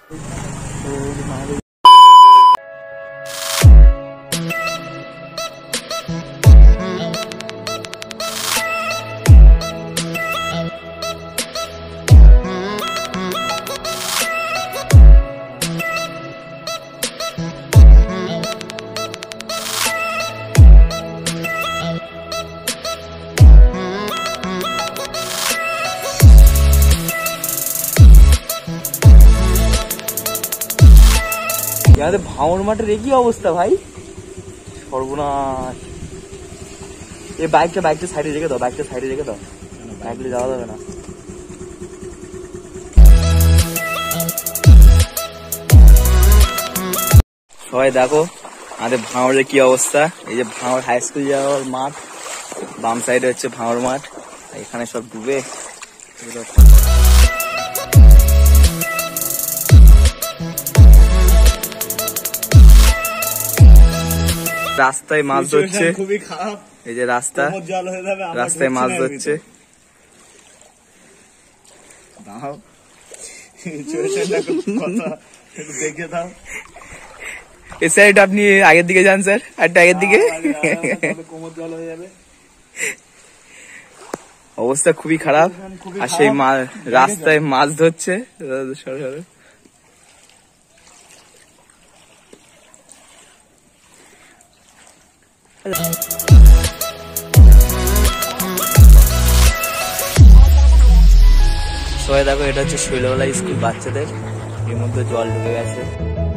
ভাঙর মাঠের একই অবস্থা ভাই, সর্বনাশ। এই বাইকটা সাইডে রেখে দাও, বাইকটা সাইডে রেখে দাও, বাইকলে যাওয়া যাবে না। সবাই দেখো আমাদের ভাঙড়ের কি অবস্থা। এই যে ভাঙড় হাই স্কুল যাওয়ার মাঠ, বাম সাইডে হচ্ছে ভাঙড় মাঠ, এখানে সব ডুবে। রাস্তায় মাছ ধরছে, খুবই খারাপ। এই যে রাস্তায় মাছ ধরছে। এই সাইড আপনি আগের দিকে যান স্যার, একটা আগের দিকে। অবস্থা খুবই খারাপ, আর সেই রাস্তায় মাছ ধরছে। সবাই দেখো, এটা হচ্ছে শৈলবেলা স্কুল বাচ্চাদের, এর মধ্যে জল ঢুকে গেছে।